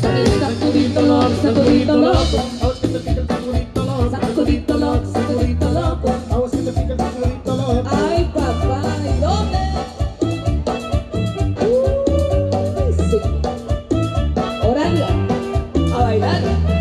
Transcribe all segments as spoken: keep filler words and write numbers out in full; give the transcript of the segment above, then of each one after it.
sacudito loco, sacudito loco. Aguas que te pica el sacudito loco, sacudito loco, sacudito loco. Aguas que te pica el sacudito loco. Ay, papá, ¿y dónde? Uy, sí. Horario, a bailar.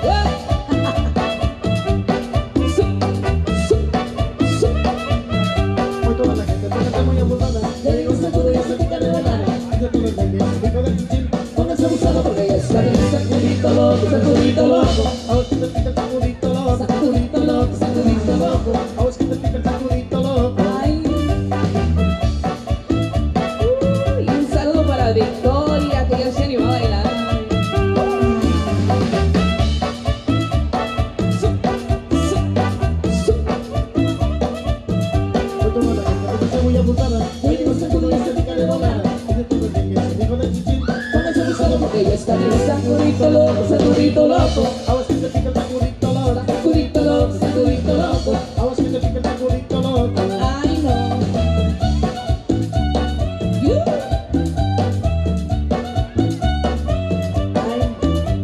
Muy toda la gente, tu gente muy abusada. Le digo sacude y se pica de bailar. Ay, yo tuve el baby, pico del chichín. Póngase abusado porque ya está bien. Sacudito loco, sacudito loco. Aguas que te pica el sacudito loco, sacudito loco, sacudito loco. Aguas que te pica el sacudito loco. Ay. Uy, y un saludo para Victoria, que ya se animó a bailar. Muy abusada, le digo sacude y se pica de bailar. Ay, yo tuve el baby, pico del chichín. Póngase abusado porque ya está bien. Sacudito loco, sacudito loco. Aguas que te pica el sacudito loco, sacudito loco, sacudito loco. Aguas que te pica el sacudito loco. Ay, no. You. Ay.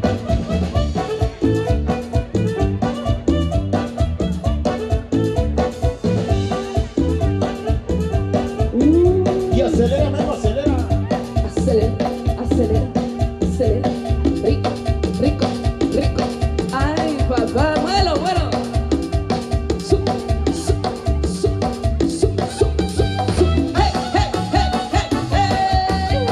Uh. Y acelera, mano, acelera. Acelera, acelera, acelera. Rico, rico, rico. Ay, papá, bueno, bueno. Su, su, su, su, su, su, su. Hey, hey, hey, hey, hey.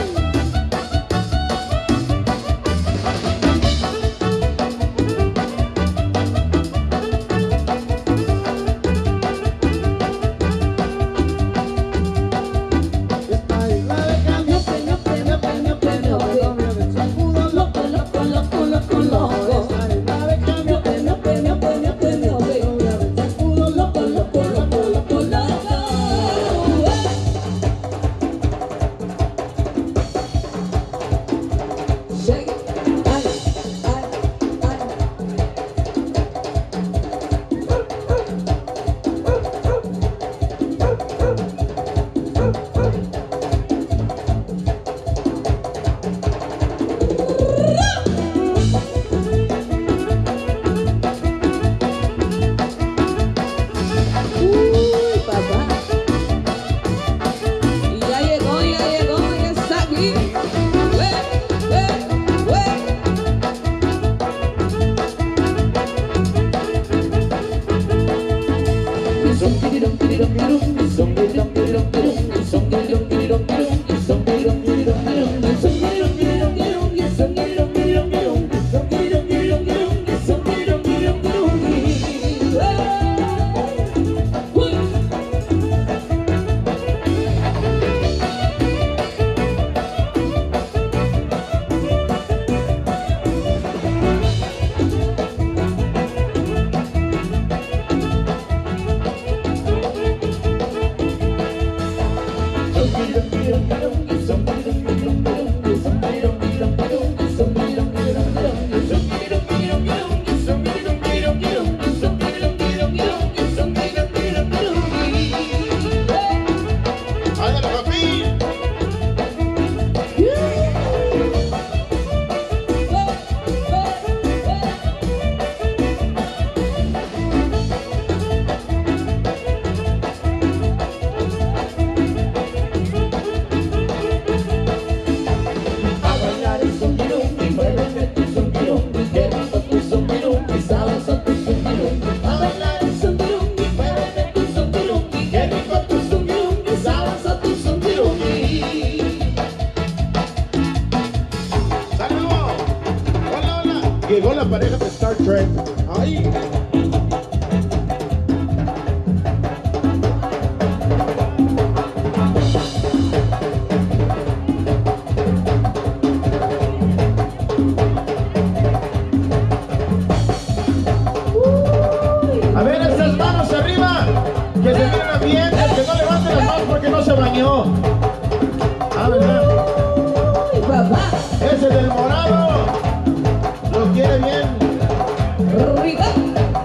Ay, la de cambio, peño, peño, peño, peño. Sacudo loco, loco, loco, loco, loco. Ay, la de cambio, peño, peño, peño, peño. Sacudo loco, loco, loco, loco, loco. Shake it. Ay, ay, ay. Uy, papá. Y ya llegó, ya llegó, ya está aquí. Ué, ué, ué. Y son tirirum, tirirum, tirirum, y son tirirum, tirirum, tirirum, y son tirirum, tirirum, tirirum, y son tirirum, tirirum, tirirum, y son tirirum, tirirum, tirirum, y son tirirum, tirirum, tirirum, y son tirirum, tirirum, tirirum, y son tirirum, tirirum, tirirum, y ué. Uy. ¡Ándale, papi! A bailar el zombirumbi, muévete tu zombirumbi, qué rico tu zombirumbi, sabroso tu zombirumbi. A bailar el zombirumbi, muévete tu zombirumbi, qué rico tu zombirumbi, sabroso tu zombirumbi. ¡Saludos! ¡Hola, hola! Llegó la pareja de Star Trek. ¡Ay! A ver, esas manos arriba. Que se miren bien. El que no levante las manos porque no se bañó. Ah, ¿verdad? Uy, papá, Ese del morado lo quiere bien. rico.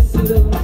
felicidad.